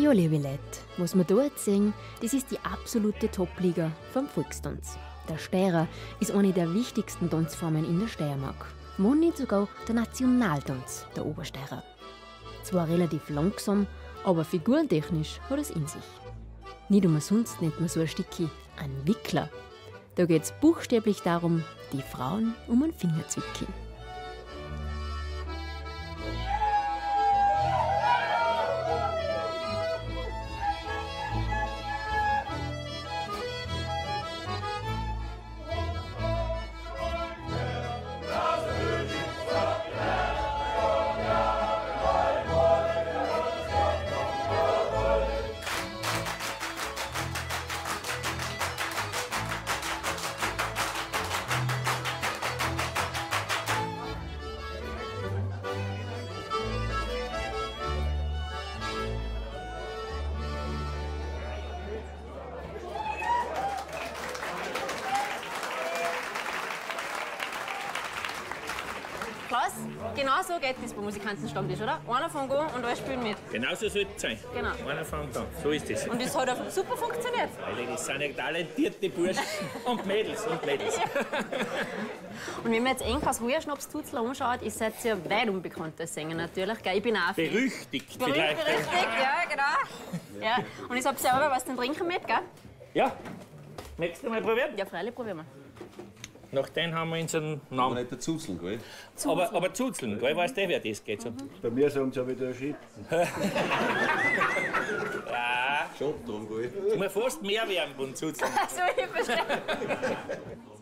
Ja, liebe Leute, was wir hier jetzt sehen, das ist die absolute Top-Liga vom Volkstanz. Der Steirer ist eine der wichtigsten Tanzformen in der Steiermark. Man nicht sogar der Nationaltanz der Obersteirer. Zwar relativ langsam, aber figurentechnisch hat es in sich. Nicht umsonst nennt man so ein Stückchen einen Wickler. Da geht es buchstäblich darum, die Frauen um einen Finger zu wickeln. Klaus, genau so geht es beim Musikantenstammtisch, oder? Einer fängt an und alle spielen mit. Genau so sollte es sein. Genau. Einer fängt an. So ist es. Und das hat auch super funktioniert. Weil das sind ja talentierte Burschen und Mädels und Mädels. Und wenn man jetzt Enkas Heuerschnaps-Tuzler anschaut, ist es ja weit unbekannt als Sänger natürlich. Gell? Ich bin auch Fan. Berüchtigt vielleicht. Berüchtigt, ja, genau. Ja. Und ich habe selber was zum Trinken mit, gell? Ja. Möchtest du mal probieren? Ja, freilich, probieren wir. Nach den haben wir unseren Aber Namen. nicht der Zuzeln, gell? Aber Zuzeln, gell? Weißt du, wer das geht? So. Bei mir sagen sie ja wieder Schitten. Ja, Schon drum, gell? es muss fast mehr werden von Zuzeln. So, ich verstehe.